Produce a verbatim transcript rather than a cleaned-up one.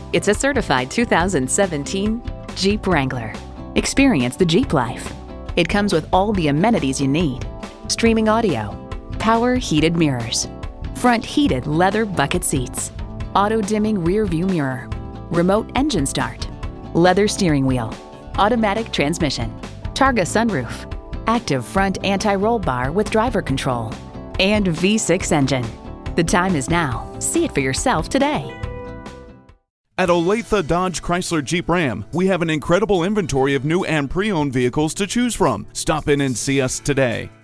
It's a certified two thousand seventeen Jeep Wrangler. Experience the Jeep life. It comes with all the amenities you need: streaming audio, power heated mirrors, front heated leather bucket seats, auto dimming rear view mirror, remote engine start, leather steering wheel, automatic transmission, Targa sunroof, active front anti-roll bar with driver control, and V six engine. The time is now. See it for yourself today. At Olathe Dodge Chrysler Jeep Ram, we have an incredible inventory of new and pre-owned vehicles to choose from. Stop in and see us today.